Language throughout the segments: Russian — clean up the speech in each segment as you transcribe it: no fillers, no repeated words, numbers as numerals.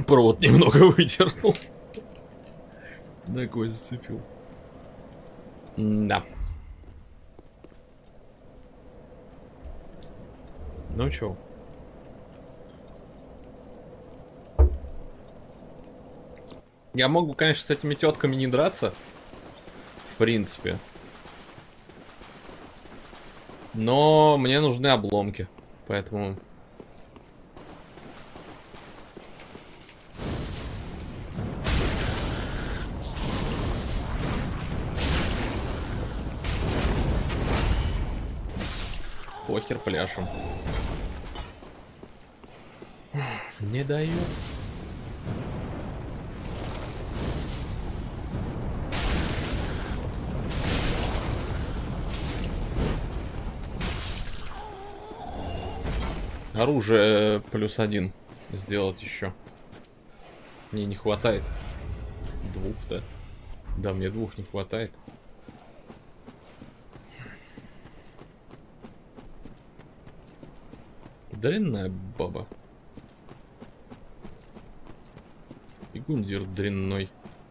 Провод немного выдернул. На кой зацепил. Да. Ну чё? Я могу, конечно, с этими тетками не драться. В принципе. Но мне нужны обломки. Поэтому... Похер пляшем. Не дают. Оружие +1 сделать еще. Мне не хватает. 2, да? Да, мне 2 не хватает. Дрянная баба. И гундир дрянной.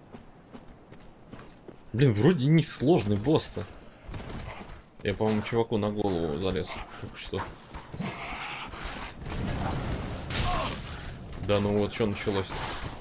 Блин, вроде не сложный босс-то. Я, по-моему, чуваку на голову залез. Только что. Да ну вот, что началось-то?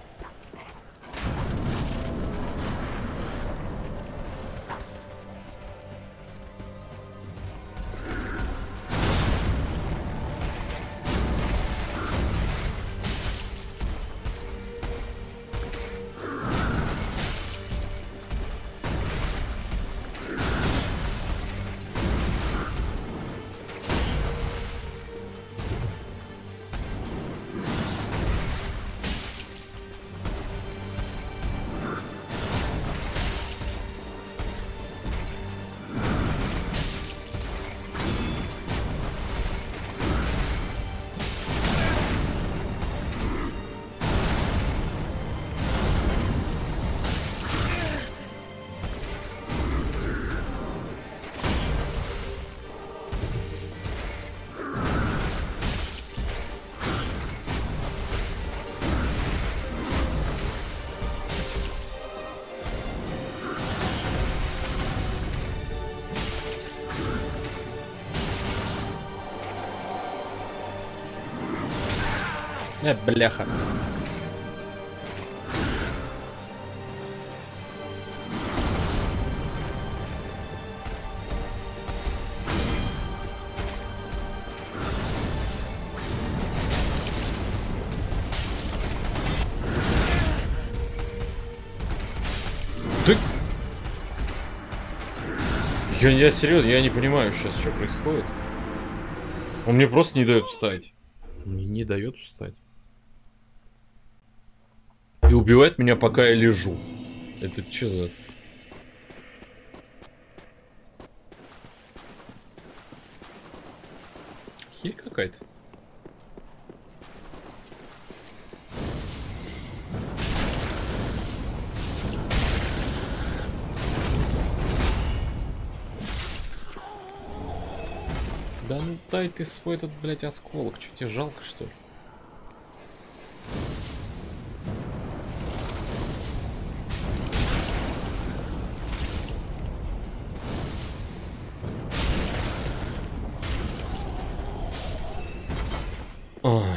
Бляха. Ты... Я серьезно, я не понимаю сейчас, что происходит. Он мне просто не дает встать. Мне не дает встать. И убивает меня, пока я лежу. Это что за... Херь какая-то. Да ну дай ты свой этот, блядь, осколок. Что, тебе жалко, что ли? Ой.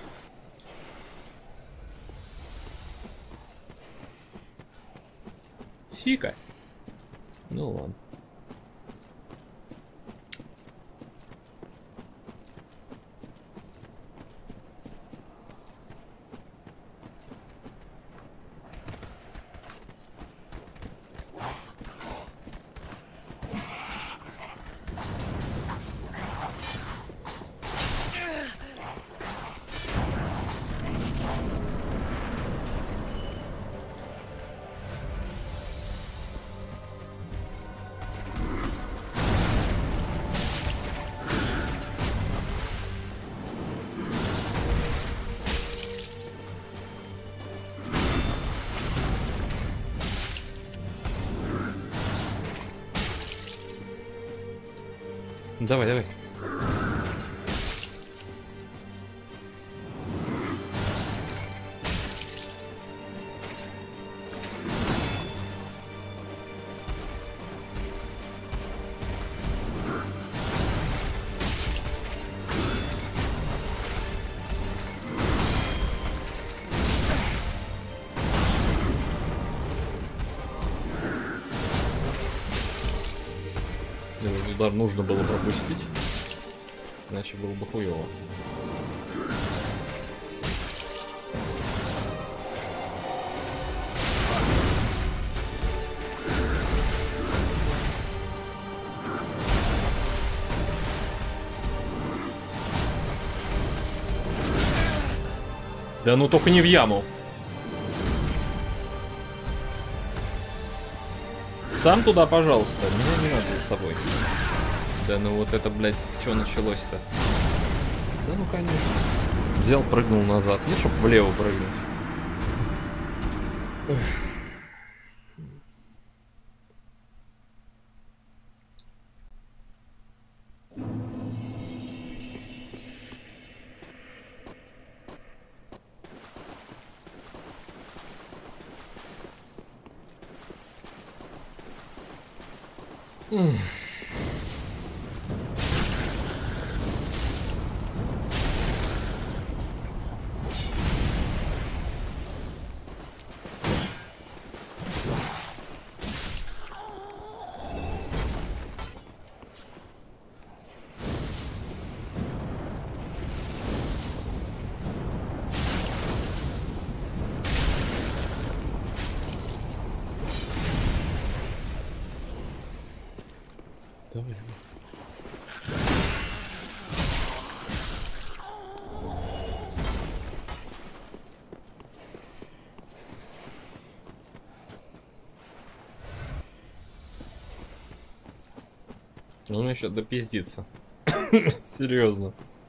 Сика. Ну ладно. Давай, давай. удар нужно было пропустить. Иначе было бы хуёво. Да ну только не в яму. Сам туда, пожалуйста. Меня не надо за собой. Да ну вот это, блядь, что началось-то? Да ну конечно. Взял, прыгнул назад. Ну, чтоб влево прыгнуть. Давай. Он еще допиздится. Серьезно.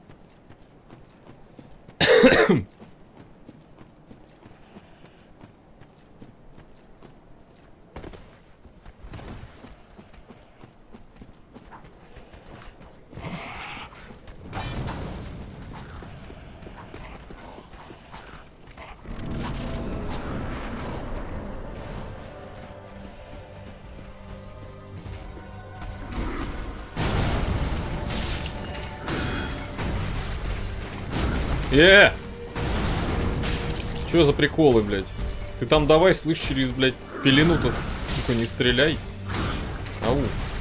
Чё за приколы, блядь? Ты там давай, слышь, через, блядь, пелену-то, сука, не стреляй. Ау.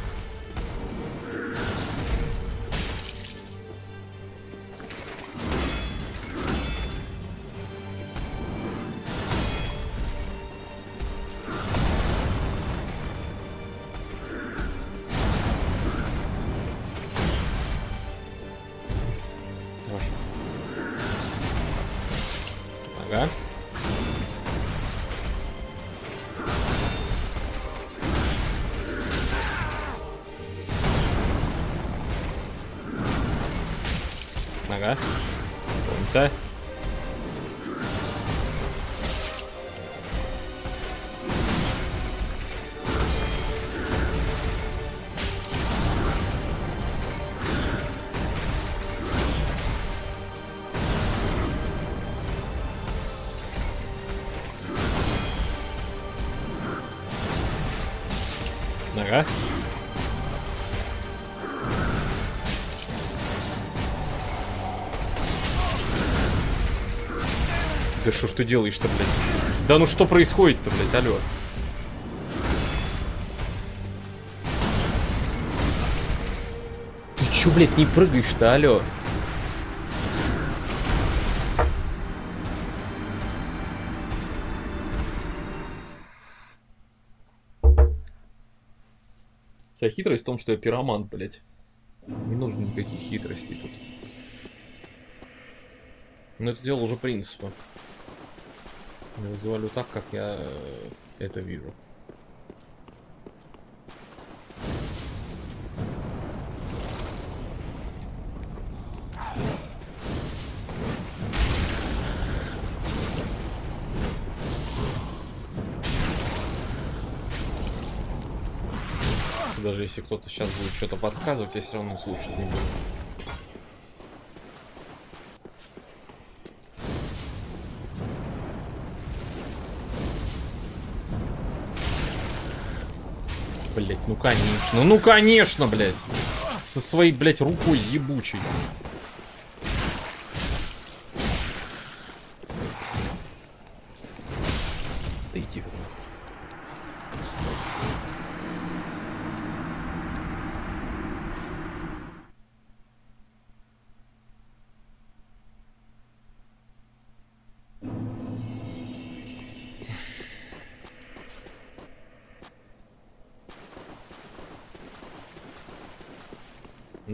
Ага. Ага. Вон-то. Ага. Да что ж ты делаешь-то, блядь? Да ну что происходит-то, блядь, алло? Ты чё, блядь, не прыгаешь-то, алло? Вся хитрость в том, что я пиромант, блядь. Не нужно никаких хитростей тут. Но это дело уже принципа. Я завалю так, как я это вижу. Даже если кто-то сейчас будет что-то подсказывать, я все равно слушать не буду. Блять, ну конечно, ну конечно, блять. Со своей, блять, рукой ебучей. Да иди ты.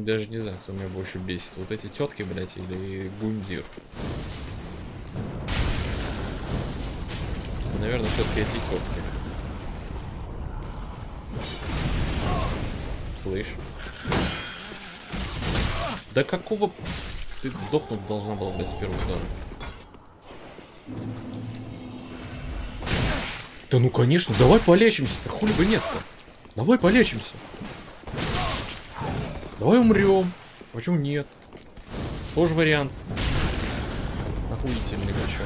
Даже не знаю, кто меня больше бесит. Вот эти тетки, блядь, или Гундир. Наверное, все-таки эти тетки. Слышь. Да какого... Ты сдохнуть должна была, блядь, с первого удара. Да ну конечно, давай полечимся. Да хули бы нет-то. Давай полечимся. Давай умрем. Почему нет? Тоже вариант. Охуительный причем.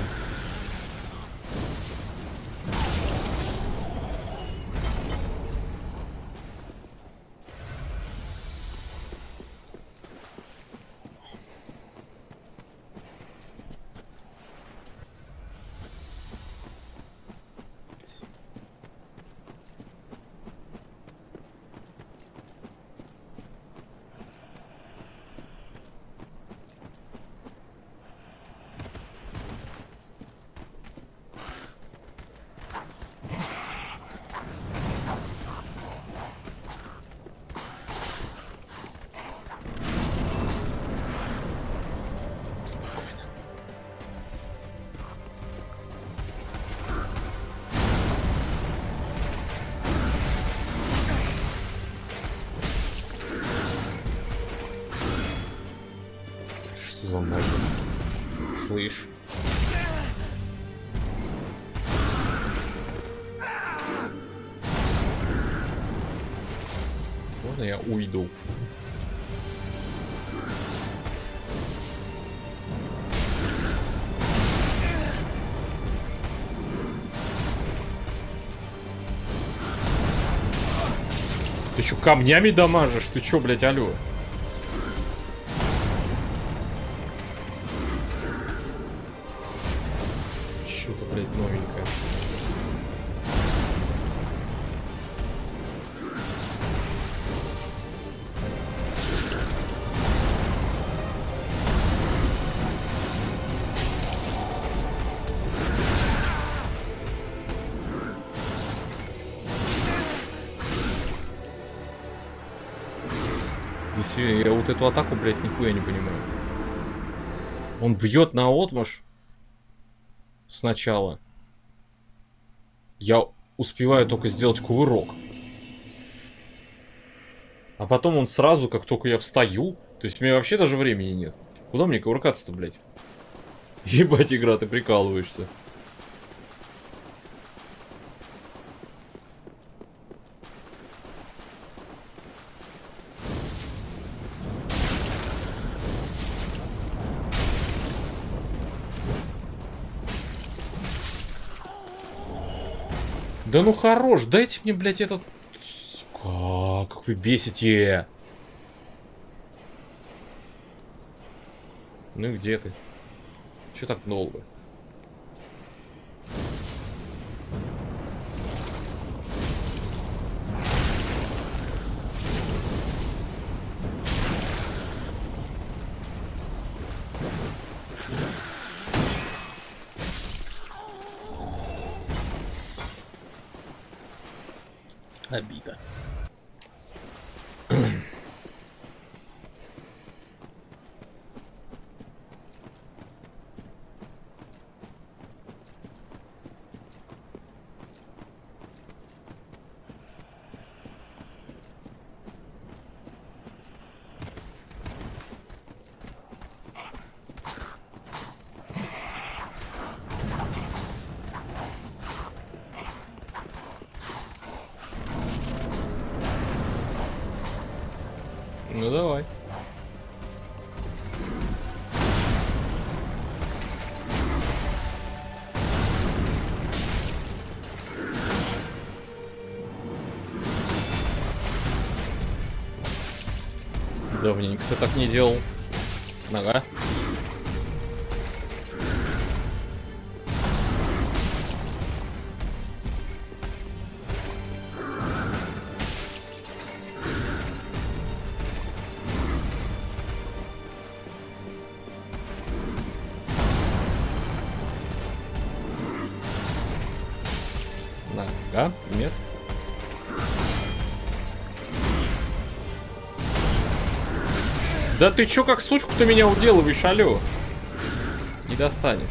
За мной. Слышь. Можно я уйду? Ты чё, камнями дамажишь? Ты чё, блядь, алё? Что-то, блядь, новенькое. Если я вот эту атаку, блядь, нихуя не понимаю. Он бьет наотмашь сначала. Я успеваю только сделать кувырок. А потом он сразу, как только я встаю. То есть у меня вообще даже времени нет. Куда мне кувыркаться-то, блядь? Ебать, игра, ты прикалываешься. Да ну хорош, дайте мне, блядь, этот... Как вы бесите! Ну и где ты? Чё так долго? Обида. Ну давай. Давненько ты так не делал. Нога. Нога. Нет. Да ты чё как сучку-то меня уделываешь, алё? Не достанешь.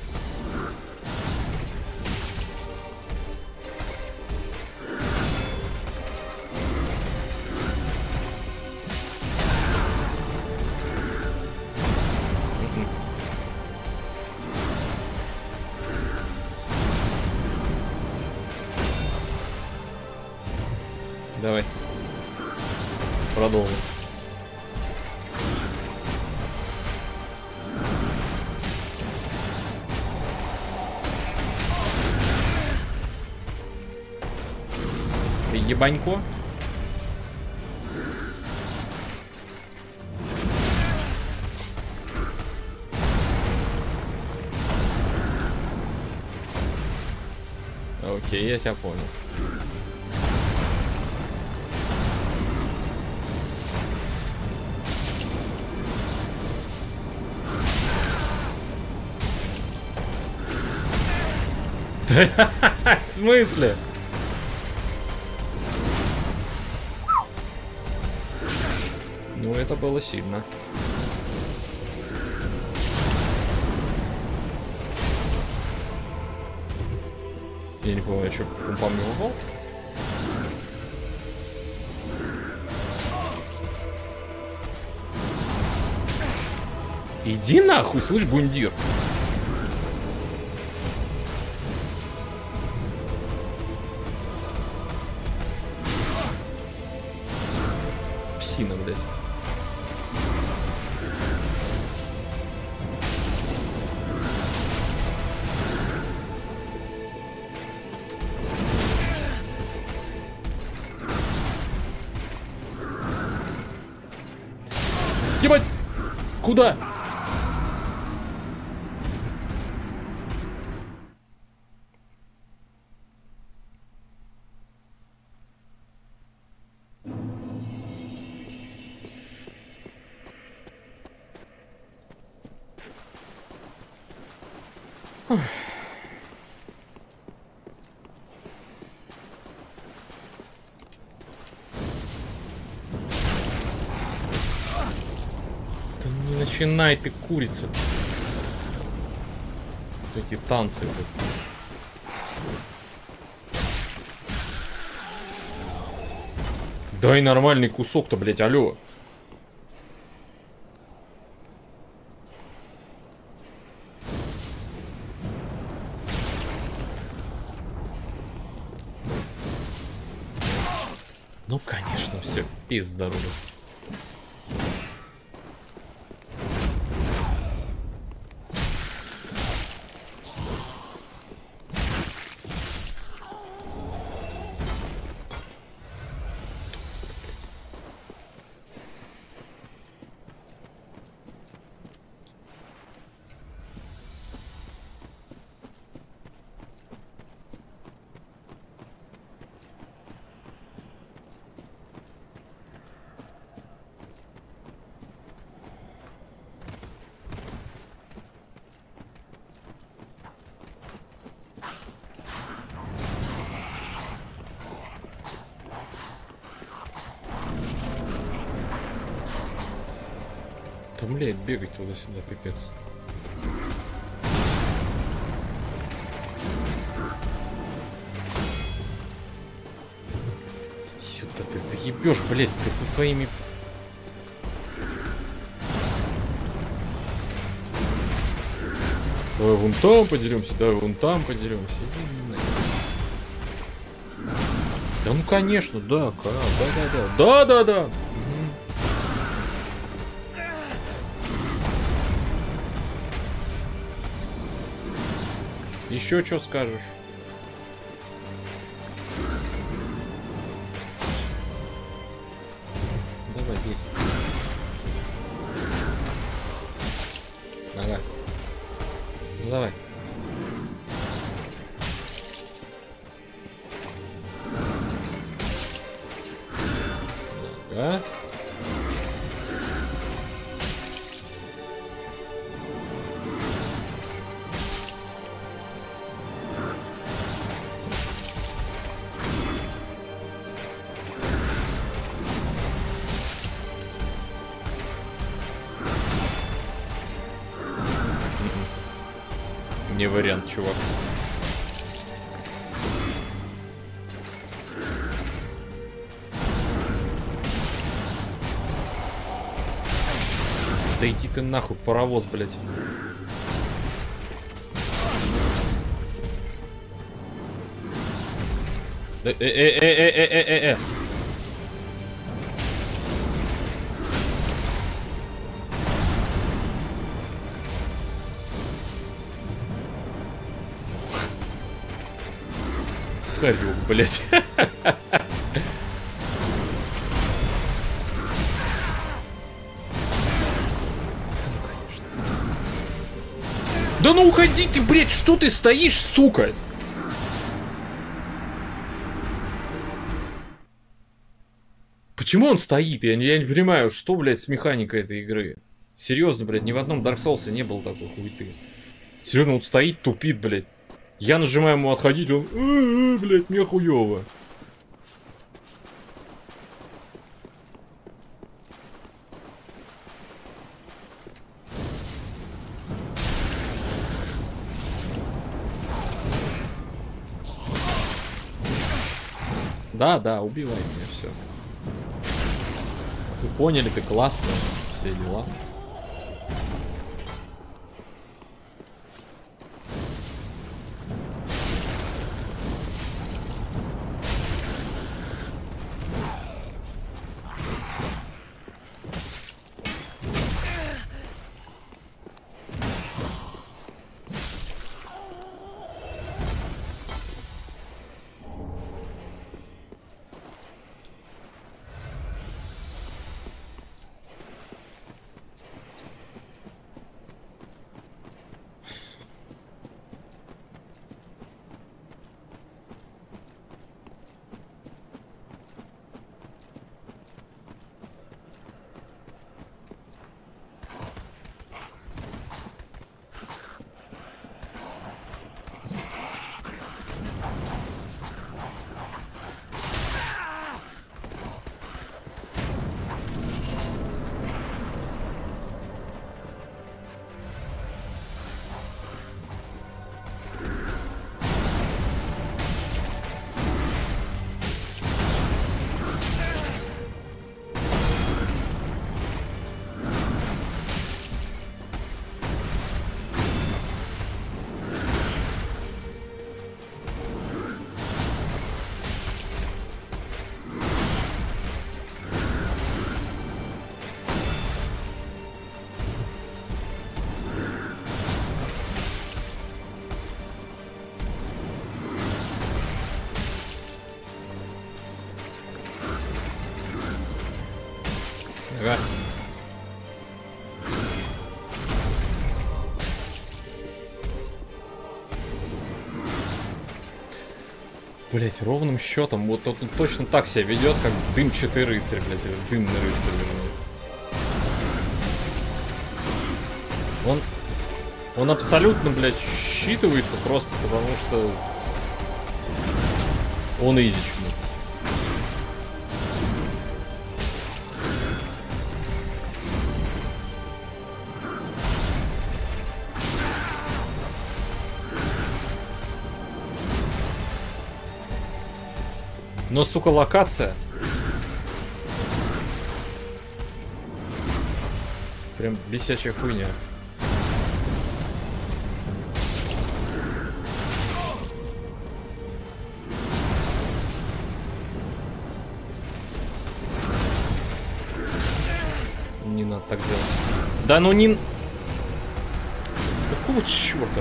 Давай. Продолжим. Ебанько. Окей, я тебя понял. В смысле? Ну, это было сильно. Я не помню, что пумпам не упал. Иди нахуй, слышь, бундир. Псина, блядь. Ебать! Куда? Да не начинай ты, курица. Все эти танцы, блядь. Дай нормальный кусок-то, блядь, алё. Ну, конечно, все, пизда рубит. Там, блядь, бегать туда-сюда, пипец. Иди сюда, ты заебешь, блядь, ты со своими... Давай вон там подеремся, давай вон там подеремся. Да ну конечно, да, да. Еще что скажешь? Давай, бей. Давай. Ну давай. Ага. не вариант, чувак. Да иди ты нахуй, паровоз, блядь. Харюк, блядь. Да ну уходи ты, блядь, что ты стоишь, сука? Почему он стоит? Я не понимаю, что, блядь, с механикой этой игры. Серьезно, блядь, ни в одном Dark Souls не было такой хуйты. Серьезно, он стоит, тупит, блядь. Я нажимаю ему отходить, он... блядь, мне хуёво. Да, да, убивай меня, все. Вы поняли, ты классно, все дела. Ага. Блять, ровным счетом, вот он точно так себя ведет, как дымчатый рыцарь, блять, или дымный рыцарь, вернее. Он абсолютно, блядь, считывается просто потому, что он изичный. Но, сука, локация. Прям бесячая хуйня. Не надо так делать. Да ну не... Какого черта?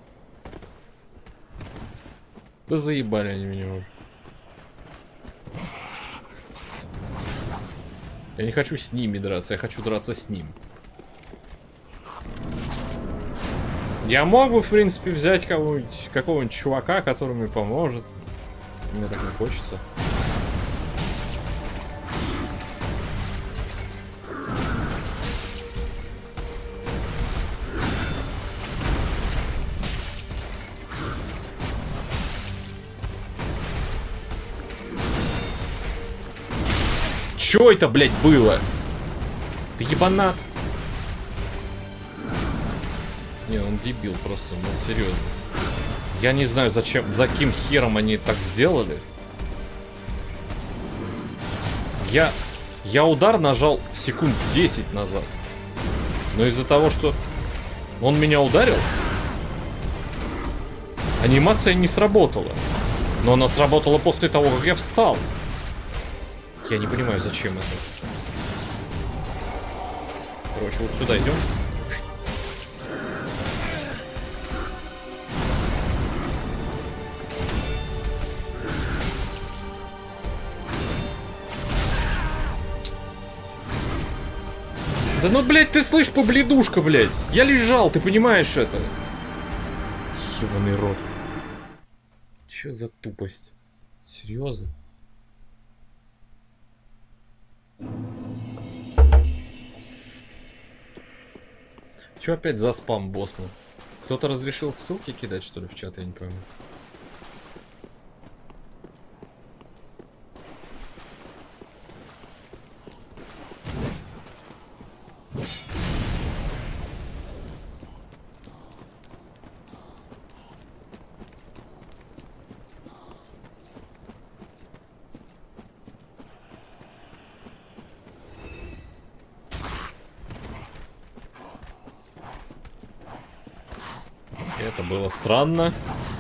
Да заебали они меня уже. Я не хочу с ними драться, я хочу драться с ним. Я мог бы, в принципе, взять какого-нибудь чувака, который мне поможет. Мне так не хочется. Чё это, блядь, было? Ты ебанат. Не, он дебил просто, ну серьезно. Я не знаю, зачем, за каким хером они так сделали. Я удар нажал секунд 10 назад. Но из-за того, что он меня ударил, анимация не сработала. Но она сработала после того, как я встал. Я не понимаю, зачем это. Короче, вот сюда идем. Да ну, блядь, ты слышь, побледушка, блядь. Я лежал, ты понимаешь это? Ебаный рот. Чё за тупость? Серьезно? Чё опять за спам, Босман? Кто-то разрешил ссылки кидать, что ли, в чат? Я не пойму. Это было странно.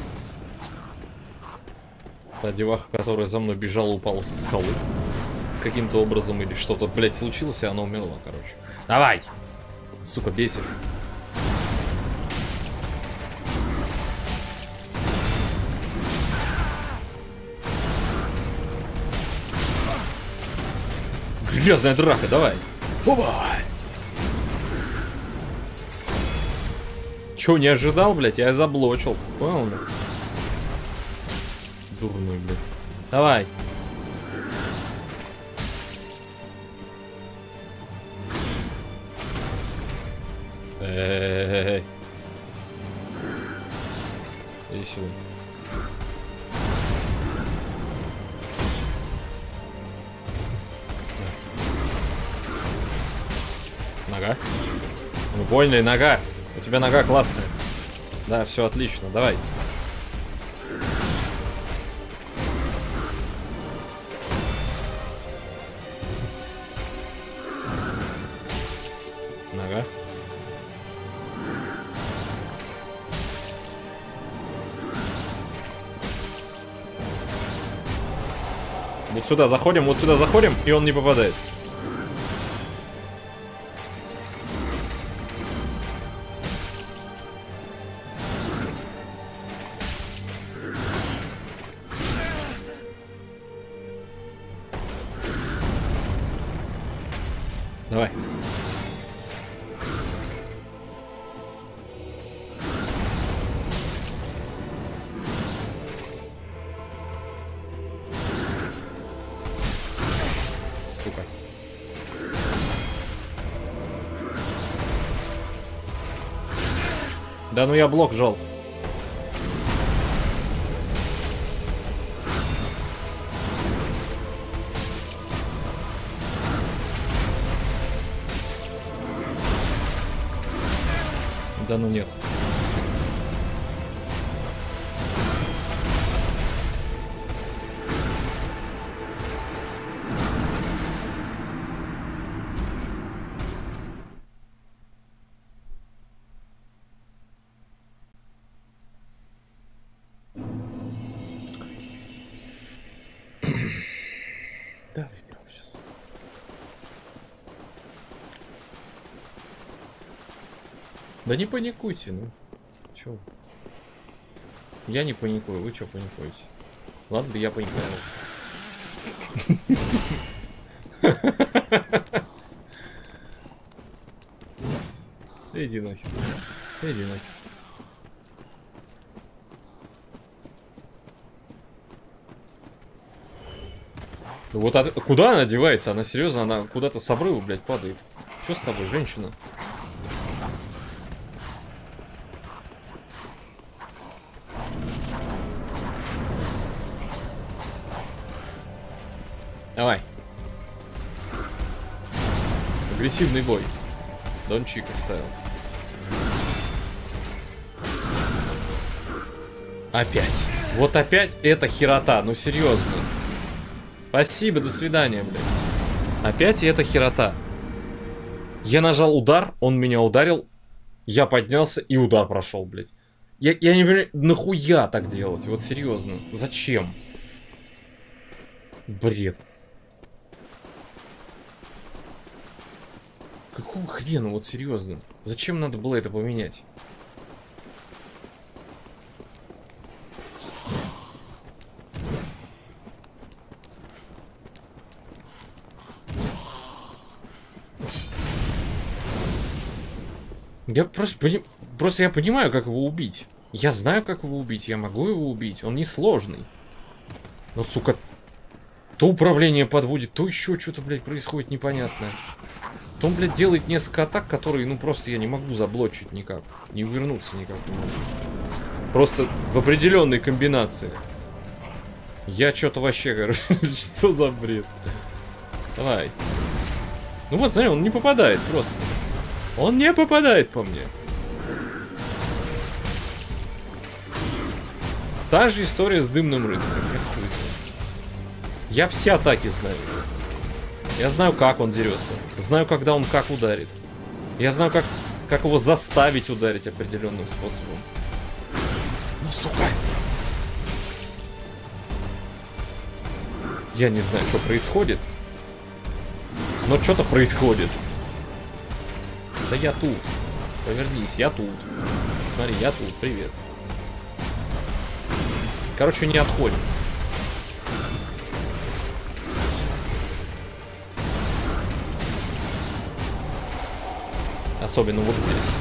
Та деваха, которая за мной бежала, упала со скалы. Каким-то образом или что-то, блядь, случилось, и она умерла, короче. Давай! Сука, бесишь. Грязная драка, давай! Оба! Чё, не ожидал, блядь? Я заблочил. Понял, блядь? Дурной, блядь. Давай. Эй. Иди сюда. Нога. Убойная нога. У тебя нога классная. Да, все отлично. Давай. Нога. Вот сюда заходим, и он не попадает. Давай. Сука. Да ну я блок жал. Да ну нет. Да, выберем сейчас. Да не паникуйте, ну. Чё? Я не паникую, вы чё паникуете? Ладно бы я паниковал. Иди нахер. Иди нахер. Вот куда она девается? Она серьезно, она куда-то с обрыва, блядь, падает. Что с тобой, женщина? Давай. Агрессивный бой. Дон Чика ставил. Опять. Вот опять эта херота. Ну серьезно. Спасибо, до свидания, блядь. Опять эта херота. Я нажал удар, он меня ударил. Я поднялся и удар прошел, блядь. Я не понимаю, нахуя так делать? Вот серьезно. Зачем? Бред. Какого хрена, вот серьезно? Зачем надо было это поменять? Я просто я понимаю, как его убить. Я знаю, как его убить. Я могу его убить. Он несложный. Но, сука, то управление подводит, то еще что-то, блядь, происходит непонятное. То он, блядь, делает несколько атак, которые, ну, просто я не могу заблочить никак. Не увернуться никак не могу. Просто в определенной комбинации. Я что-то вообще, короче, что за бред? Давай. Ну вот, смотри, он не попадает просто. Он не попадает по мне. Та же история с дымным рыцарем. Я все атаки знаю. Я знаю, как он дерется. Знаю, когда он как ударит. Я знаю, как его заставить ударить определенным способом. Ну, сука. Я не знаю, что происходит. Но что-то происходит. Да я тут. Повернись, я тут. Смотри, я тут. Привет. Короче, не отходим. Особенно вот здесь.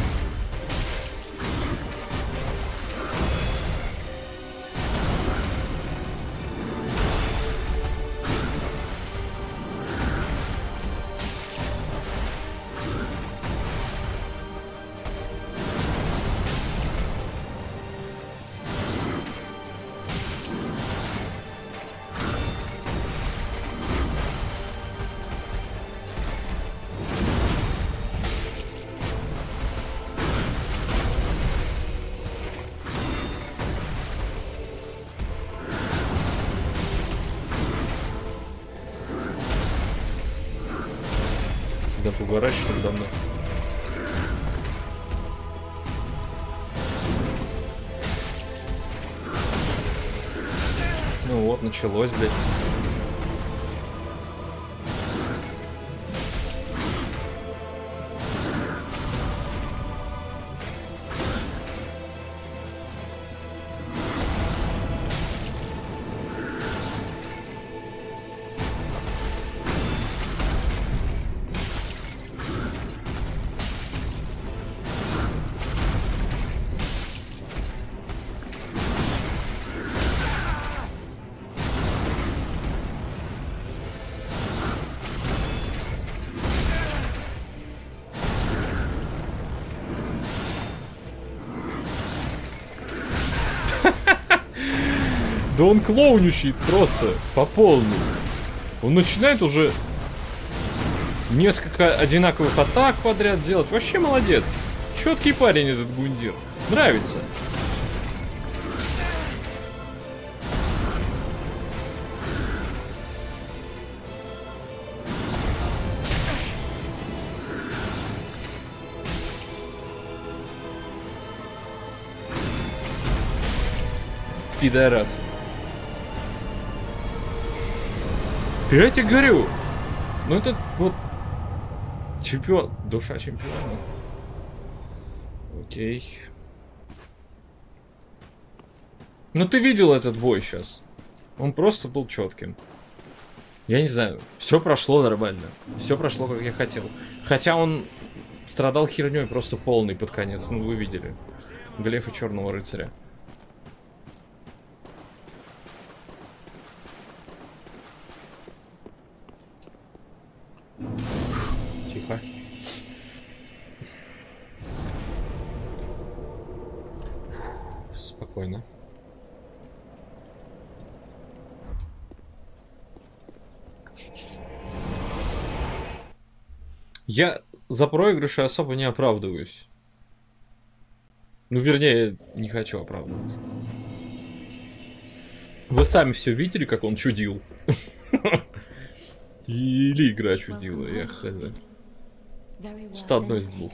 Да ты угораешься надо мной. Ну вот, началось, блядь. Да он клоунющий просто по полной. Он начинает уже несколько одинаковых атак подряд делать. Вообще молодец. Четкий парень этот Гундир. Нравится. Пидорас. Ты я тебе говорю. Ну это вот чемпион. Душа чемпиона. Окей. Ну ты видел этот бой сейчас. Он просто был четким. Я не знаю, все прошло нормально. Все прошло, как я хотел. Хотя он страдал херней просто полный под конец. Ну, вы видели. Глефа Черного Рыцаря. Тихо. Спокойно. Я за проигрыши особо не оправдываюсь. Ну, вернее, не хочу оправдываться. Вы сами все видели, как он чудил? Или игра чудила, я хз. Что одно из двух.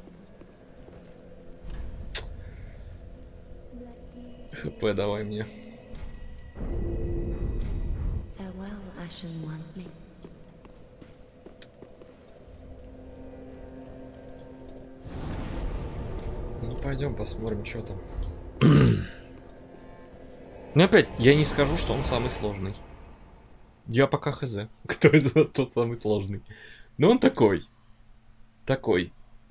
ХП давай мне. Ну пойдем посмотрим, что там. Ну опять, я не скажу, что он самый сложный. Я пока хз. Кто из нас тот самый сложный? Но он такой. Такой.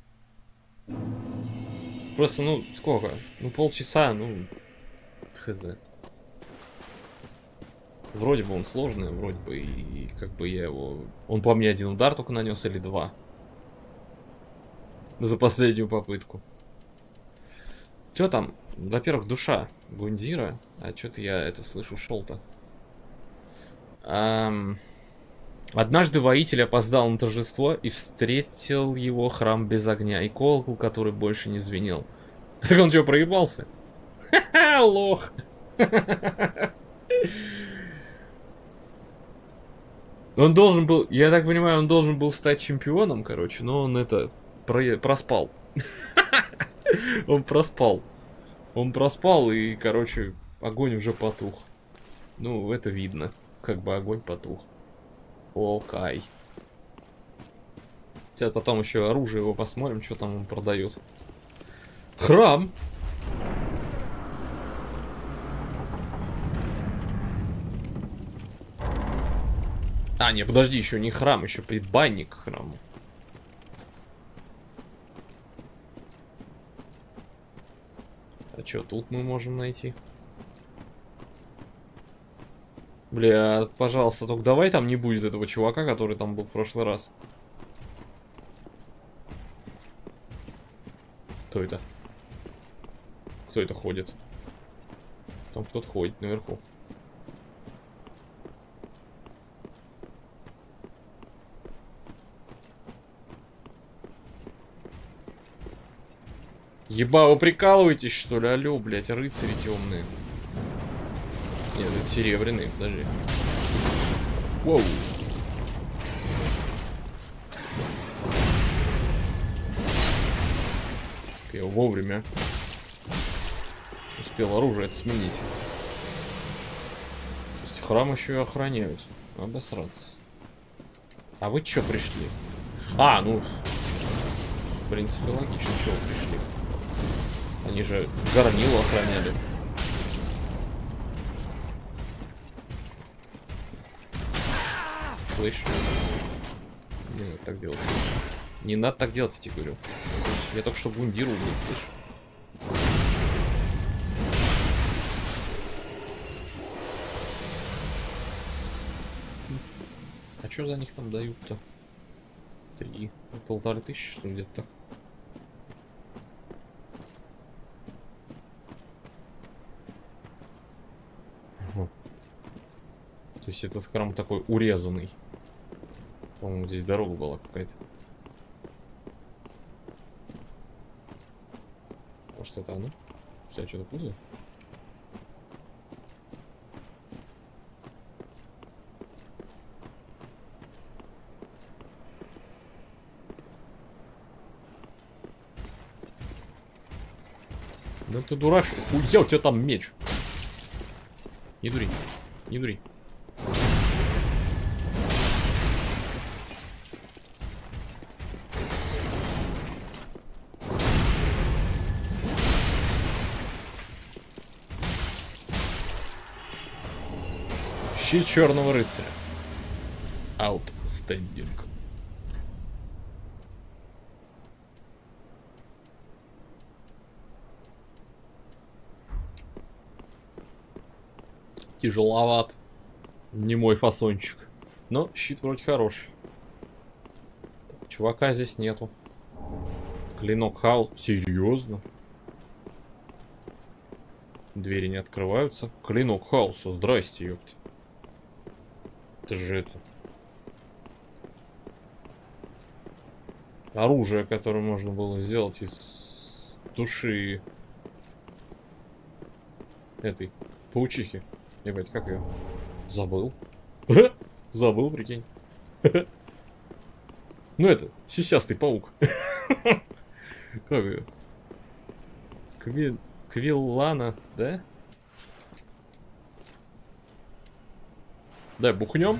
Просто, ну, сколько? Ну, полчаса, ну, хз. Вроде бы он сложный, вроде бы и как бы я его... Он по мне один удар только нанес или два. За последнюю попытку. Чё там? Во-первых, душа Гундира. А чё-то я это слышу, ушёл-то. Однажды воитель опоздал на торжество и встретил его храм без огня и колокол, который больше не звенел. Так он что, проебался? Ха-ха, лох! Он должен был, я так понимаю, он должен был стать чемпионом, короче, но он это проспал. Он проспал. Он проспал и, короче, огонь уже потух. Ну, это видно. Как бы огонь потух. Окей. Сейчас потом еще оружие его посмотрим, что там он продает. Храм! А, не, подожди, еще не храм, еще предбанник к храму. А что тут мы можем найти? Бля, пожалуйста, только давай там не будет этого чувака, который там был в прошлый раз. Кто это? Кто это ходит? Там кто-то ходит наверху. Еба, вы прикалываетесь, что ли? Алло, блядь, рыцари темные. Нет, это серебряные, подожди. Воу. Я вовремя успел оружие это сменить. То есть храм еще и охраняют. Обосраться. А вы чё пришли? А, ну... В принципе, логично, чего вы пришли. Они же горнило охраняли. Слышь? Не надо так делать. Не надо так делать, я тебе говорю. Я только что Гундиру убил, слышь? А что за них там дают-то? 3500, что ли, где-то так. То есть этот храм такой урезанный. По-моему, здесь дорога была какая-то. Может, это оно? Что я что-то путаю? Да ты дурак, что? Хуя, у тебя там меч. Не дури, не дури. Щит Черного Рыцаря. Outstanding. Тяжеловат. Не мой фасончик. Но щит вроде хороший. Так, чувака здесь нету. Клинок хаус. Серьезно? Двери не открываются. Клинок хаоса. Здрасте, ёпта. Это же это. Оружие, которое можно было сделать из души этой паучихи. Ебать, как ее? Забыл. Забыл, прикинь. Ну это, сисястый паук. Как ее? Квиллана, да? Да, бухнем.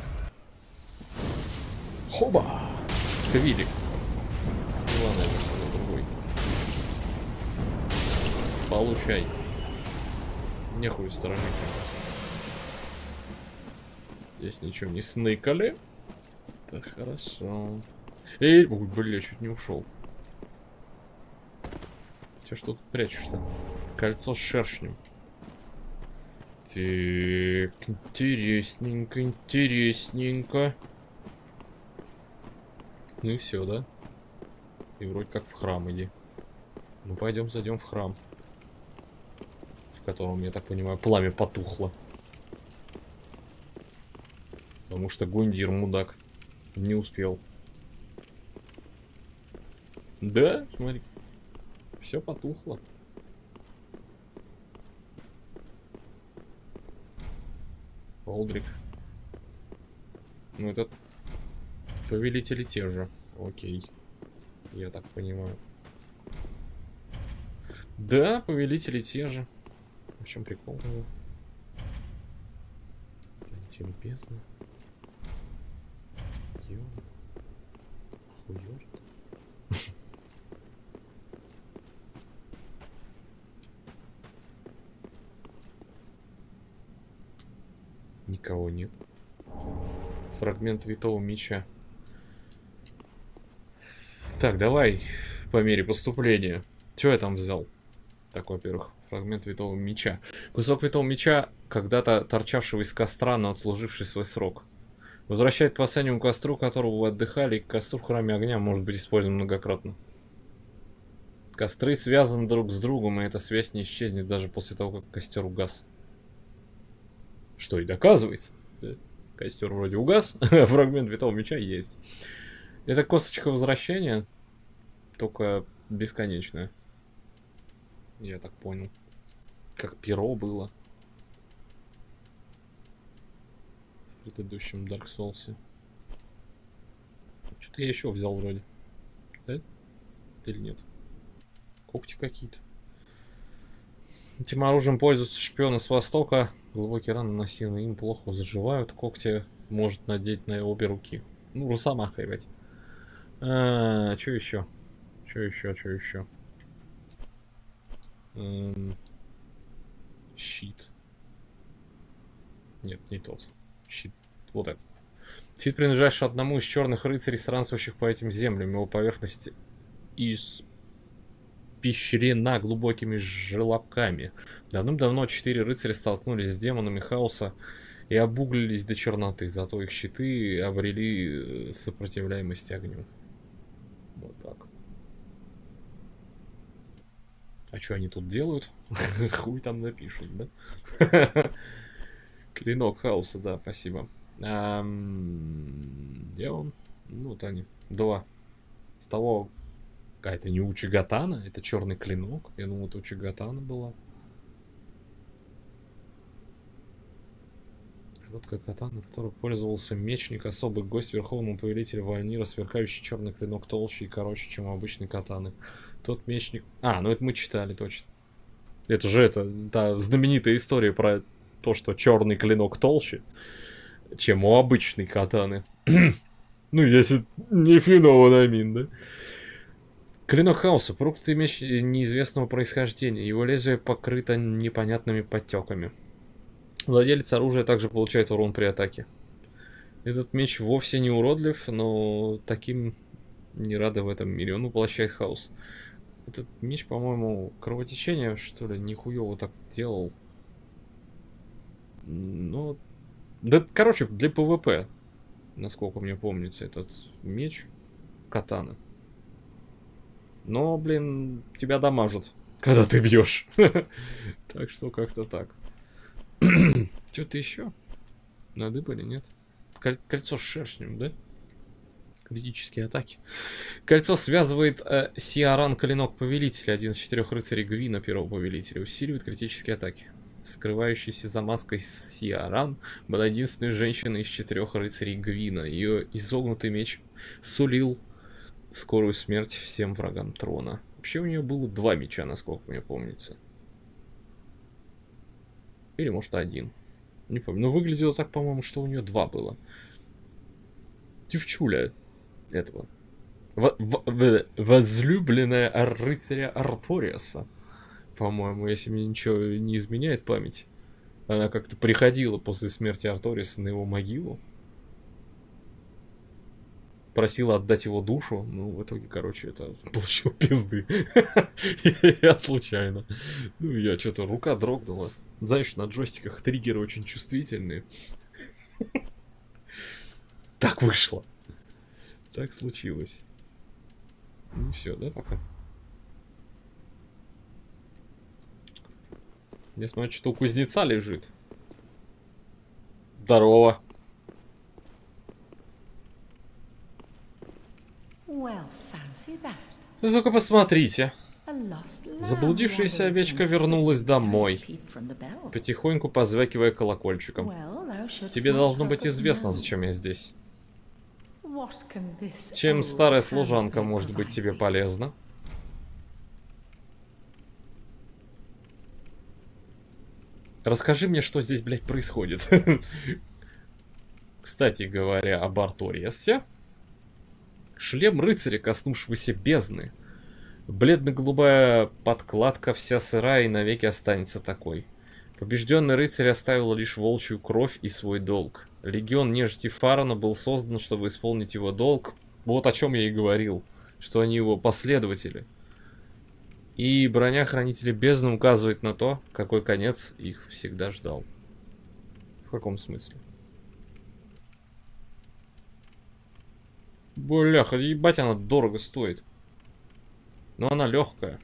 Хоба! Квиллик. Квиллана это другой. Получай. Нехуй стороны. Здесь ничего не сныкали. Так, хорошо. Эй, ой, бля, чуть не ушел. Че, что тут прячешь-то? Кольцо с шершнем. Так, интересненько, интересненько. Ну и все, да? И вроде как в храм иди. Ну пойдем зайдем в храм. В котором, я так понимаю, пламя потухло. Потому что Гундир, мудак, не успел. Да, смотри. Все потухло. Олдрик. Ну, это повелители те же. Окей. Я так понимаю. Да, повелители те же. В чем прикол? Тем бездна. Хуёрт. Никого нет. Фрагмент витого меча. Так, давай по мере поступления. Что я там взял? Так, во-первых, фрагмент витого меча. Кусок витого меча, когда-то торчавшего из костра, но отслуживший свой срок. Возвращает к последнему костру, которого вы отдыхали, и костру в храме огня может быть использован многократно. Костры связаны друг с другом, и эта связь не исчезнет даже после того, как костер угас. Что и доказывается. Костер вроде угас, фрагмент витого меча есть. Это косточка возвращения, только бесконечная. Я так понял. Как перо было в предыдущем Dark Souls. Что-то я еще взял вроде. Да? Или нет? Когти какие-то. Этим оружием пользуются шпионы с Востока. Глубокие раны, наносимые им, плохо заживают. Когти может надеть на обе руки. Ну, Росомаха, ебать. Что еще? Что еще? Щит. Нет, не тот. Щит. Вот этот. Щит, принадлежащий одному из черных рыцарей, странствующих по этим землям. Его поверхность испещрена глубокими желобками. Давным-давно 4 рыцаря столкнулись с демонами хаоса и обуглились до черноты. Зато их щиты обрели сопротивляемость огню. Вот так. А что они тут делают? Хуй там напишут, да? Клинок хаоса, да, спасибо. Где он? Ну, вот они. 2. С того... А, это не Учигатана? Это черный клинок? Я думал, это Учигатана была. Короткая катана, которой пользовался мечник, особый гость верховного повелителя Вальнира, сверкающий черный клинок толще и короче, чем у обычной катаны. Тот мечник... А, ну это мы читали, точно. Это же та знаменитая история про то, что черный клинок толще, чем у обычной катаны. Ну, если не финово намин, да? Клинок хаоса. Проклятый меч неизвестного происхождения. Его лезвие покрыто непонятными подтеками. Владелец оружия также получает урон при атаке. Этот меч вовсе не уродлив, но таким не рады в этом мире. Он воплощает хаос. Этот меч, по-моему, кровотечение, что ли, нихуёво так делал. Ну, да, короче, для ПВП, насколько мне помнится, этот меч катана. Но, блин, тебя дамажит, когда ты бьешь. Так что как-то так. Что-то еще? Надыбали, нет? Кольцо с шершнем, да? Критические атаки. Кольцо связывает Сиаран, клинок повелителя, один из 4 рыцарей Гвина, первого повелителя. Усиливает критические атаки. Скрывающаяся за маской Сиаран была единственной женщиной из 4 рыцарей Гвина. Ее изогнутый меч сулил скорую смерть всем врагам трона. Вообще у нее было 2 меча, насколько мне помнится. Или может 1. Не помню. Но выглядело так, по-моему, что у нее 2 было. Девчуля этого. Возлюбленная рыцаря Арториаса. По-моему, если мне ничего не изменяет память. Она как-то приходила после смерти Арториса на его могилу. Просила отдать его душу. Ну, в итоге, короче, это получил пизды. Я случайно. Ну, я что-то, рука дрогнула. Знаешь, на джойстиках триггеры очень чувствительные. Так вышло. Так случилось. Ну все, да, пока. Я смотрю, что у кузнеца лежит. Здорово. Ну только посмотрите. Заблудившаяся овечка вернулась домой, потихоньку позвякивая колокольчиком. Тебе должно быть известно, зачем я здесь. Чем старая служанка может быть тебе полезна? Расскажи мне, что здесь, блядь, происходит. Кстати говоря, об Арториасе. Шлем рыцаря, коснувшегося бездны. Бледно-голубая подкладка вся сырая и навеки останется такой. Побежденный рыцарь оставил лишь волчью кровь и свой долг. Легион нежити Фарана был создан, чтобы исполнить его долг. Вот о чем я и говорил, что они его последователи. И броня Хранителя Бездны указывает на то, какой конец их всегда ждал. В каком смысле? Бляха, ебать, она дорого стоит. Но она легкая.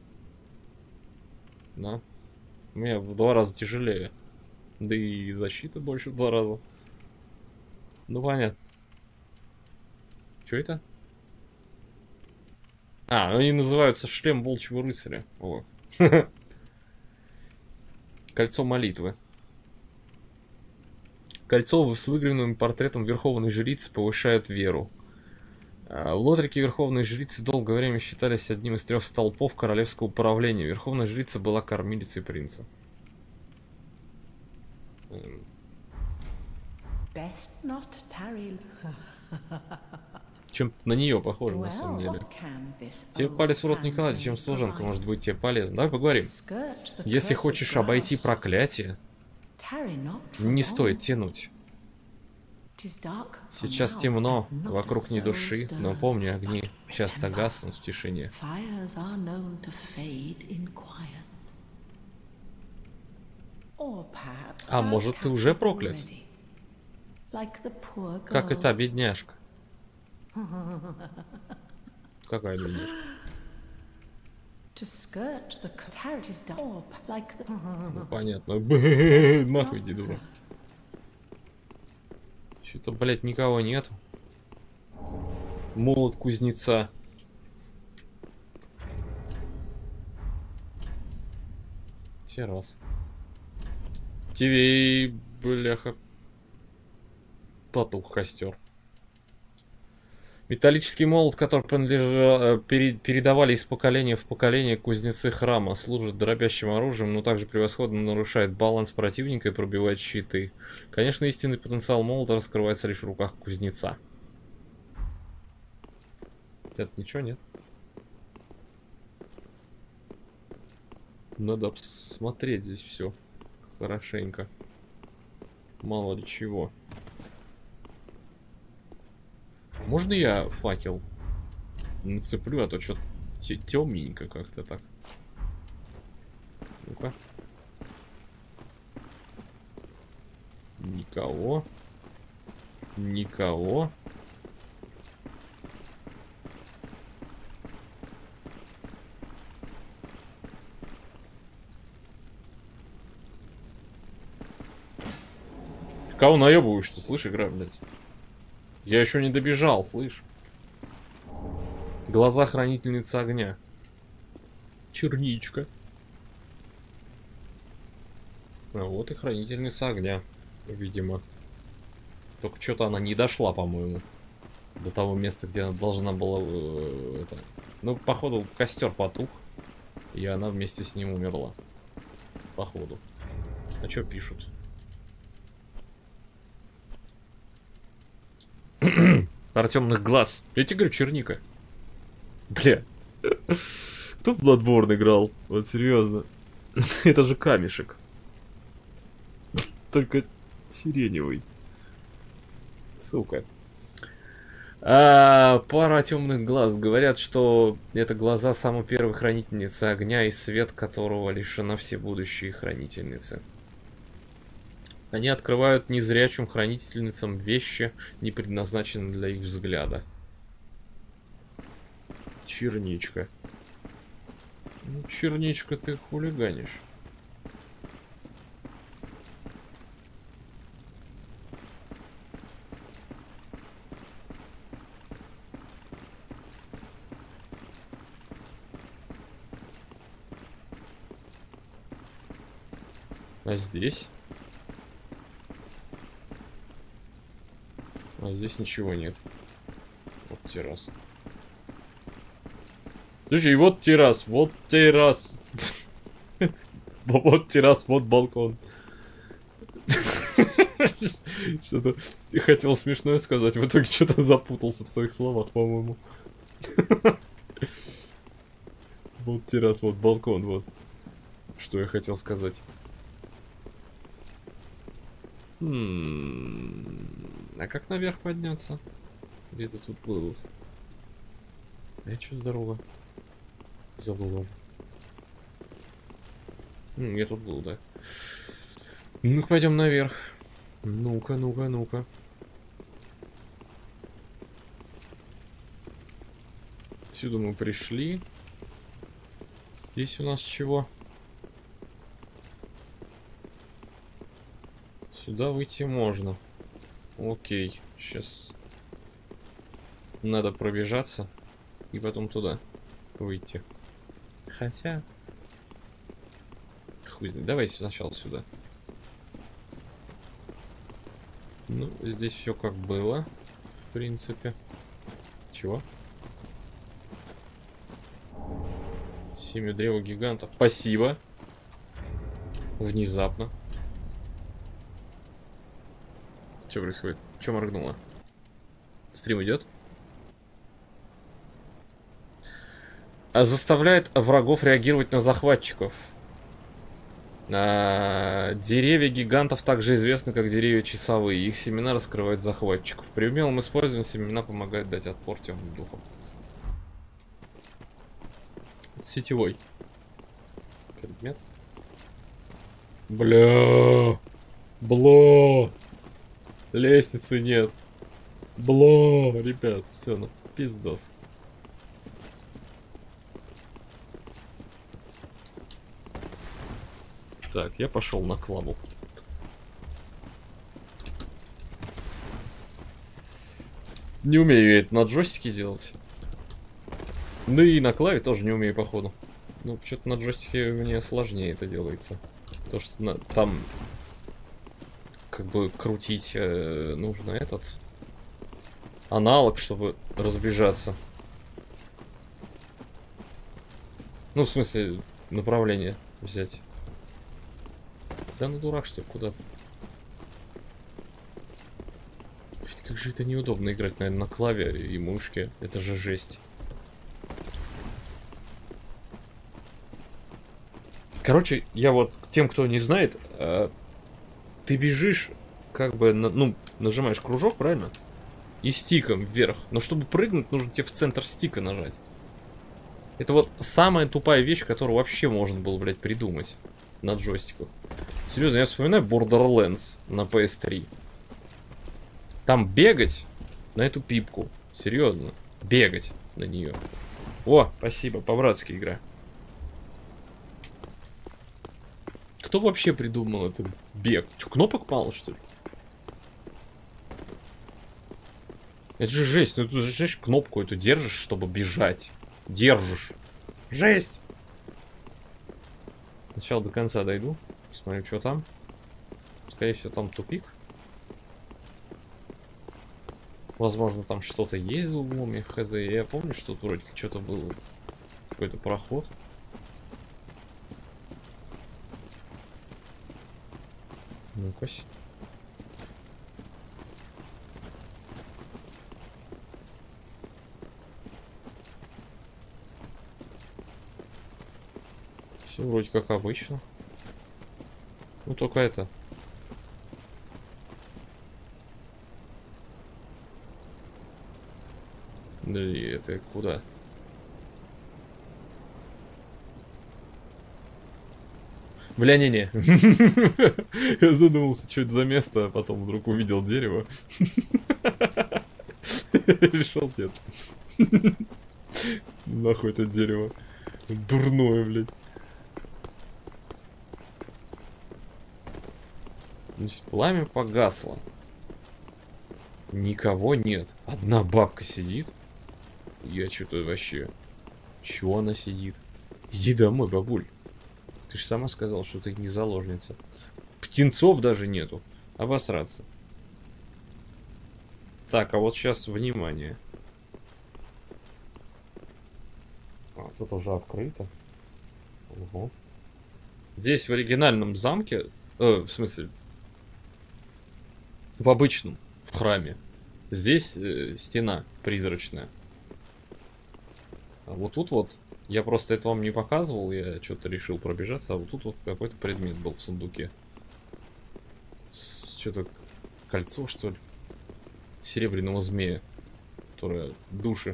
Да. У меня в 2 раза тяжелее. Да и защита больше в 2 раза. Ну понятно. Что это? А, они называются шлем волчьего рыцаря. О. Кольцо молитвы. Кольцо с выгравированным портретом верховной жрицы повышает веру. В Лотрике верховные жрицы долгое время считались одним из 3 столпов королевского управления. Верховная жрица была кормилицей принца. Чем на нее похоже, на самом деле. Тебе палец в рот не клади, чем служанка может быть тебе полезна. Давай поговорим. Если хочешь обойти проклятие, не стоит тянуть. Сейчас темно, вокруг ни души, но помни, огни часто гаснут в тишине. А может, ты уже проклят? Как и та бедняжка. Какая бедняжка? Ну, понятно. Нахуй иди, дура. Что-то, блядь, никого нету. Молот кузнеца. Террас. Тебе, бляха, потух костер. Металлический молот, который передавали из поколения в поколение кузнецы храма, служит дробящим оружием, но также превосходно нарушает баланс противника и пробивает щиты. Конечно, истинный потенциал молота раскрывается лишь в руках кузнеца. Это ничего нет. Надо посмотреть здесь все хорошенько. Мало ли чего. Можно я факел нацеплю, а то что-то темненько как-то так. Ну-ка. Никого. Никого. Кого наебываешь-то, слышь, игра, блядь? Я еще не добежал, слышь. Глаза хранительницы огня. Черничка. А вот и хранительница огня, видимо. Только что-то она не дошла, по-моему, до того места, где она должна была... это... Ну, походу, костер потух, и она вместе с ним умерла. Походу. А что пишут? Пара темных глаз. Я тебе говорю, черника. Бля. Кто в Bloodborne играл? Вот серьезно. Это же камешек. Только сиреневый. Сука. Пара темных глаз. Говорят, что это глаза самой первой хранительницы огня, и свет которого лишена все будущие хранительницы. Они открывают незрячим хранительницам вещи, не предназначенные для их взгляда. Черничка. Ну, черничка, ты хулиганишь. А здесь? А здесь ничего нет. Вот террас. Слушай, вот террас, вот террас. Вот террас, вот балкон. Что-то хотел смешное сказать, в итоге что-то запутался в своих словах, по-моему. Вот террас, вот балкон, вот. Что я хотел сказать. А как наверх подняться? Где-то тут был. А я что за дорога? Забыл уже. Я тут был, да. Ну, пойдем наверх. Ну-ка, ну-ка, ну-ка. Отсюда мы пришли. Здесь у нас чего? Сюда выйти можно. Окей, сейчас надо пробежаться и потом туда выйти. Хотя... Хуй знает. Давайте сначала сюда. Ну, здесь все как было, в принципе. Чего? 7 древа гигантов. Спасибо. Внезапно. Что происходит? Что моргнуло? Стрим идет? Заставляет врагов реагировать на захватчиков. Деревья гигантов также известны как деревья часовые. Их семена раскрывают захватчиков. При умелом использовании семена помогают дать отпор темным духам. Сетевой предмет. Бля. Бла. Лестницы нет. Бла, ребят, все, ну пиздос. Так, я пошел на клаву. Не умею я это на джойстике делать. Ну и на клаве тоже не умею, походу. Ну, что-то на джойстике мне сложнее это делается. То, что там как бы крутить нужно этот аналог, чтобы разбежаться. Ну, в смысле, направление взять. Да ну дурак, что ли, куда-то. Как же это неудобно играть, наверное, на клаве и мышке. Это же жесть. Короче, я вот тем, кто не знает, ты бежишь, как бы, ну, нажимаешь кружок, правильно? И стиком вверх. Но чтобы прыгнуть, нужно тебе в центр стика нажать. Это вот самая тупая вещь, которую вообще можно было, блядь, придумать на джойстиках. Серьезно, я вспоминаю Borderlands на PS3. Там бегать на эту пипку. Серьезно. Бегать на нее. О, спасибо, по-братски игра. Кто вообще придумал этот бег? Что, кнопок мало, что ли? Это же жесть. Ну, ты же, знаешь, кнопку эту держишь, чтобы бежать. Держишь. Жесть! Сначала до конца дойду. Посмотрим, что там. Скорее всего, там тупик. Возможно, там что-то есть за углом, я хз. Я помню, что тут вроде как что-то было. Какой-то проход. Ну-ка. Все вроде как обычно. Ну только это. Да и это куда? Бля, не-не. Я задумался, что это за место, а потом вдруг увидел дерево. Решил, нет. Нахуй это дерево. Дурное, блядь. Значит, пламя погасло. Никого нет. Одна бабка сидит. Я что-то вообще... Чего она сидит? Иди домой, бабуль. Ты же сама сказала, что ты не заложница. Птенцов даже нету. Обосраться. Так, а вот сейчас внимание. А, тут уже открыто. Угу. Здесь в оригинальном замке... в смысле... В обычном. В храме. Здесь стена призрачная. А вот тут вот... Я просто это вам не показывал, я что-то решил пробежаться, а вот тут вот какой-то предмет был в сундуке. Что-то кольцо, что ли? Серебряного змея, которое души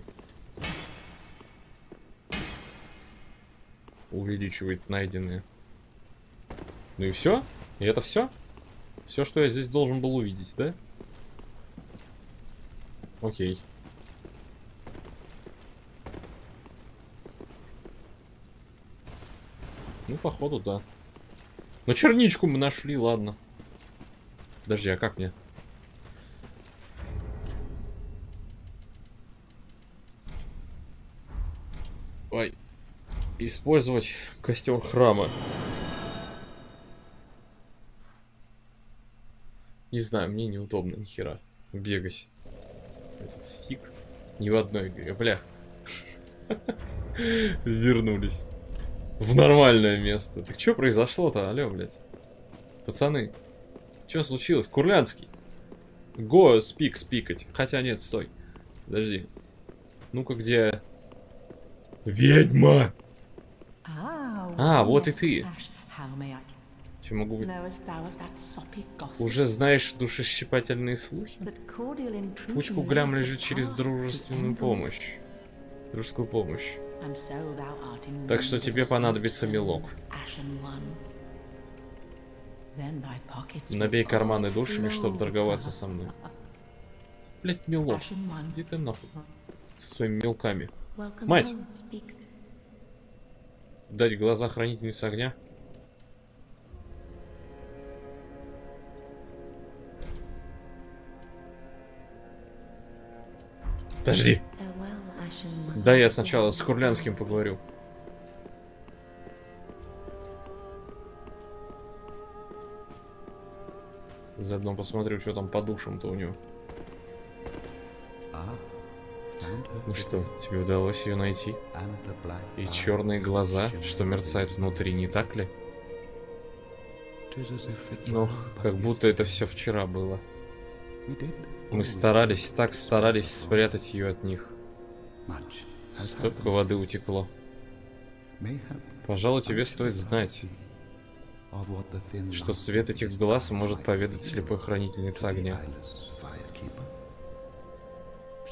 увеличивает найденные. Ну и все? И это все? Все, что я здесь должен был увидеть, да? Окей. Ну, походу, да. Но черничку мы нашли, ладно. Подожди, а как мне? Ой. Использовать костер храма. Не знаю, мне неудобно ни хера бегать. Этот стик. Ни в одной игре. Бля. Вернулись. В нормальное место. Так что произошло-то? Алло, блядь. Пацаны. Что случилось? Курлянский. Го спикать. Хотя нет, стой. Подожди. Ну-ка, где... Ведьма! А, вот и ты. Че могу быть? Уже знаешь душещипательные слухи? Путь к углям лежит через дружественную помощь. Дружескую помощь. Так что тебе понадобится мелок. Набей карманы душами, чтобы торговаться со мной. Блять, мелок. Иди ты нахуй. Со своими мелками. Мать! Дать глаза хранительницы огня? Подожди. Да, я сначала с Курлянским поговорю. Заодно посмотрю, что там по душам-то у него. Ну что, тебе удалось ее найти? И черные глаза, что мерцают внутри, не так ли? Ох, как будто это все вчера было. Мы старались, так старались спрятать ее от них. Столько воды утекло. Пожалуй, тебе стоит знать, что свет этих глаз может поведать слепой хранительнице огня.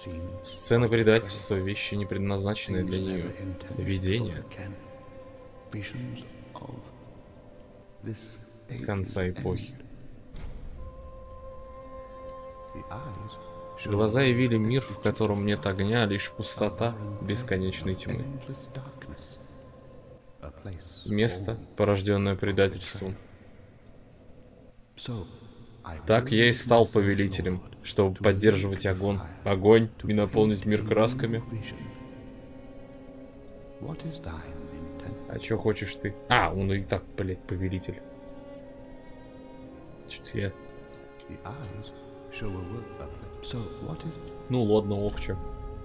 Сцена предательства, вещи, не предназначенные для нее. Видение конца эпохи. Глаза явили мир, в котором нет огня, лишь пустота бесконечной тьмы. Место, порожденное предательством. Так я и стал повелителем, чтобы поддерживать огонь и наполнить мир красками. А чё хочешь ты? А, он и так, блядь, повелитель. Чё-то я... Ну ладно, ох, чё.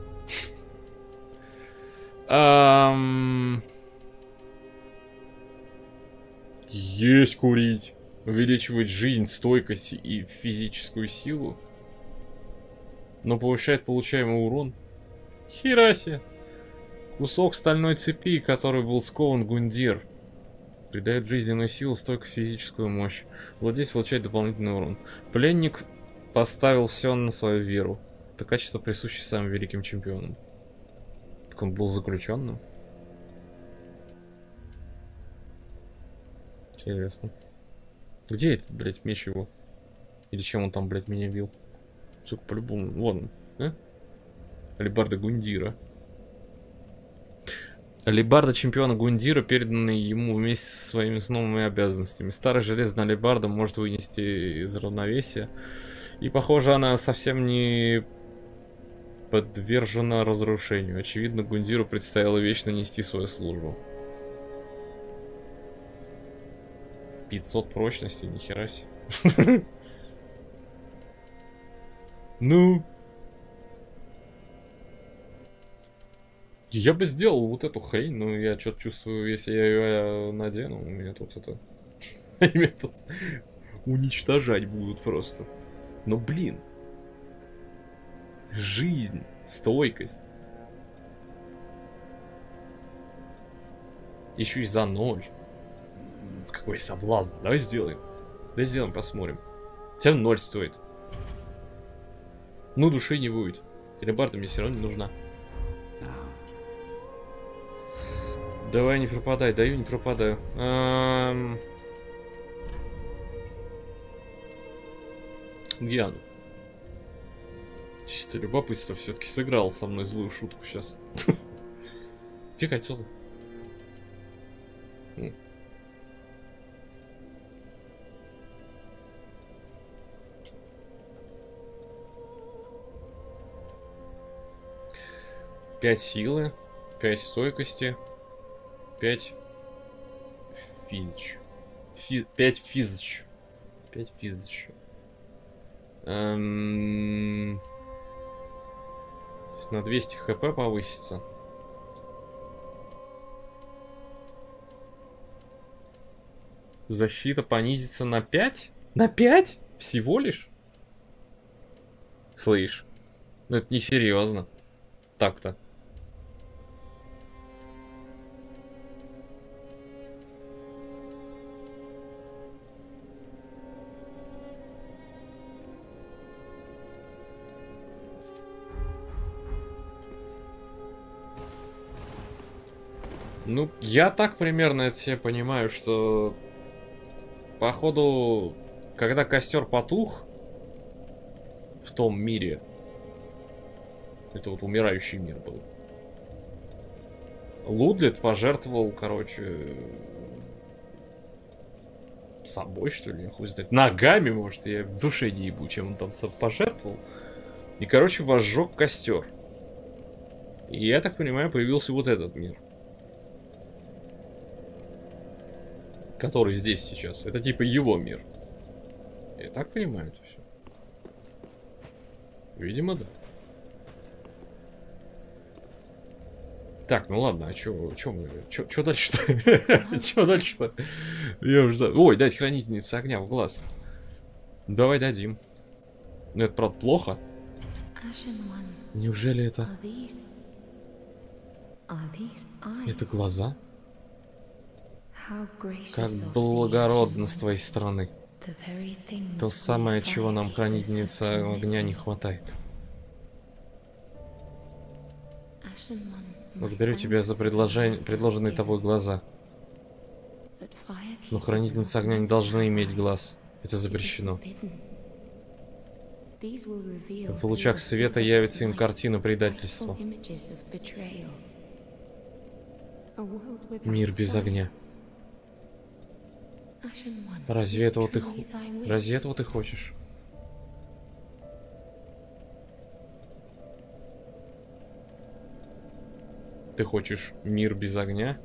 Есть курить. Увеличивает жизнь, стойкость и физическую силу. Но повышает получаемый урон. Хераси. Кусок стальной цепи, который был скован Гундир. Придает жизненную силу, стойкость, физическую мощь. Владелец получает дополнительный урон. Пленник поставил все на свою веру. Это качество присуще самым великим чемпионам. Так он был заключенным. Интересно. Где этот, блядь, меч его? Или чем он там, блядь, меня бил? Сука, по-любому. Вон он, а? Алебарда Гундира. Алебарда чемпиона Гундира, переданный ему вместе со своими новыми обязанностями. Старая железная алебарда может вынести из равновесия. И, похоже, она совсем не подвержена разрушению. Очевидно, Гундиру предстояло вечно нести свою службу. 500 прочности, нихера себе. Ну... Я бы сделал вот эту хрень, но я что-то чувствую, если я ее надену, у меня тут это... Они меня тут уничтожать будут просто. Но блин. Жизнь, стойкость. Еще и за 0. Какой соблазн. Давай сделаем. Давай сделаем, посмотрим. Хотя 0 стоит. Ну, души не будет. Телебарда мне все равно не нужна. Давай, не пропадай. Даю, не пропадаю. Где она? Чисто любопытство все-таки сыграл со мной злую шутку сейчас. Где кольцо-то? Пять силы, 5 стойкости, 5 физич. 5 физич. 5 физич. То есть на 200 хп повысится. Защита понизится на 5? На 5? Всего лишь? Слышь, ну это несерьезно. Так-то. Ну, я так примерно это себе понимаю, что походу, когда костер потух в том мире, это вот умирающий мир был, Лудлет пожертвовал, короче, собой, что ли, я хуй знает, ногами, может, я в душе не ебу, чем он там пожертвовал, и, короче, возжег костер. И я так понимаю, появился вот этот мир, который здесь сейчас. Это типа его мир. Я так понимаю это все. Видимо, да. Так, ну ладно, а чё мы... Чё дальше-то? Чё дальше-то? Я уже забыл. Ой, дать хранительнице огня в глаз. Давай дадим. Ну это, правда, плохо. Неужели это... Это глаза? Как благородно с твоей стороны. То самое, чего нам хранительница огня не хватает. Благодарю тебя за предложенные тобой глаза. Но хранительницы огня не должны иметь глаз. Это запрещено. В лучах света явится им картина предательства. Мир без огня. Разве этого ты хочешь? Ты хочешь мир без огня?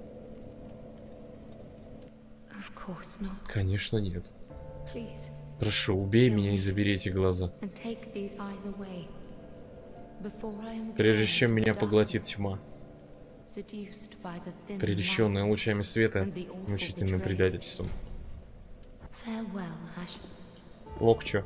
Конечно, нет. Прошу, убей меня и забери эти глаза. Прежде чем меня поглотит тьма, прельщенная лучами света, мучительным предательством. Локчо.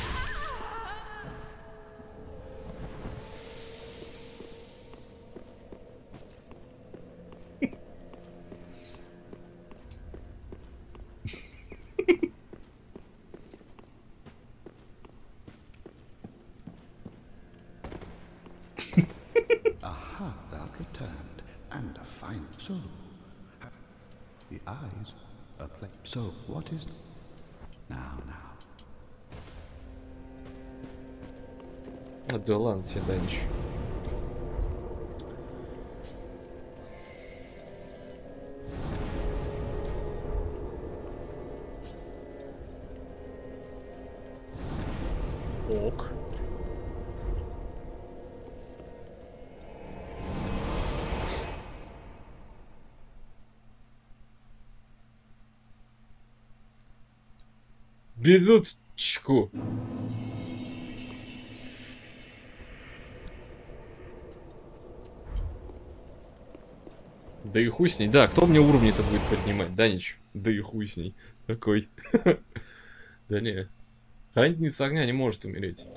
Aha, thou returned, and a fine soul. The eyes are plain. So, what is... Now. Да ладно тебе, Данич. Ок. Минуточку. Да и хуй с ней. Да, кто мне уровни-то будет поднимать? Данич. Да и хуй с ней. Такой. Да не. Хранительница огня не может умереть.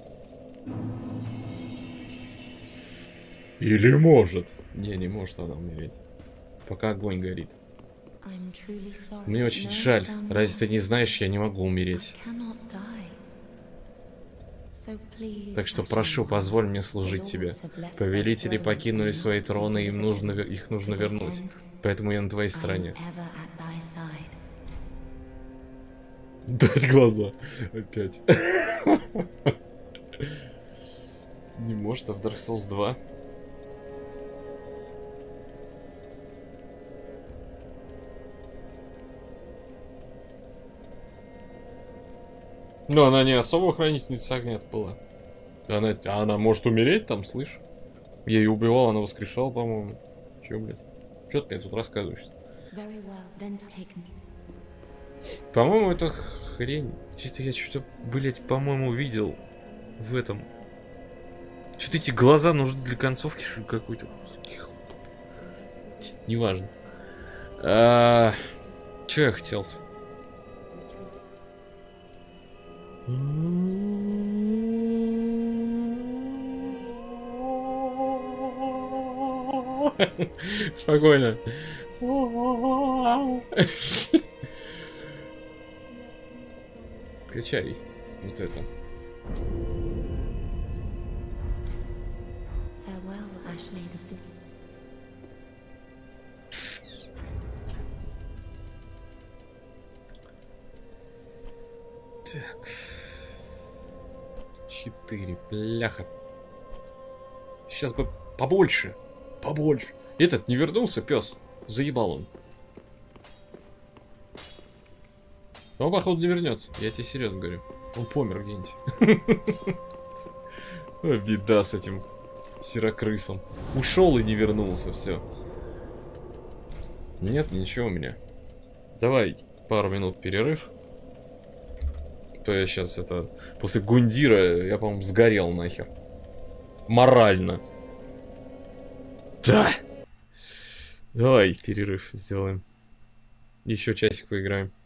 Или может. Не может она умереть. Пока огонь горит. Мне очень жаль. Разве ты не знаешь, я не могу умереть. Так что прошу, позволь мне служить тебе. Повелители покинули свои троны, их нужно вернуть. Поэтому я на твоей стороне. Дать глаза. Опять. Не может, а в Dark Souls 2? Но она не особо хранительница огня была. Она может умереть там, слышь? Я ее убивал, она воскрешала, по-моему. Че, блядь? Че ты мне тут рассказываешь? По-моему, это хрень. Где-то я что-то, блядь, по-моему, видел в этом. Что-то эти глаза нужны для концовки, что какой-то. Неважно. Че я хотел? Спокойно. Качались. Вот это. Так. 4, бляха. Сейчас бы побольше. Побольше. Этот не вернулся, пес. Заебал он. Он, походу, не вернется. Я тебе серьезно говорю. Он помер где-нибудь. Беда с этим серокрысом. Ушел и не вернулся, все. Нет, ничего у меня. Давай пару минут перерыв. То я сейчас это... После Гундира я, по-моему, сгорел нахер. Морально. Да. Давай перерыв сделаем. Еще часик поиграем.